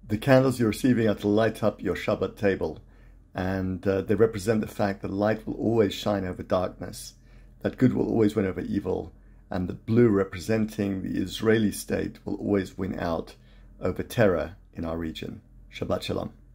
The candles you're receiving are to light up your Shabbat table, and they represent the fact that light will always shine over darkness, that good will always win over evil, and the blue representing the Israeli state will always win out over terror in our region. Shabbat Shalom.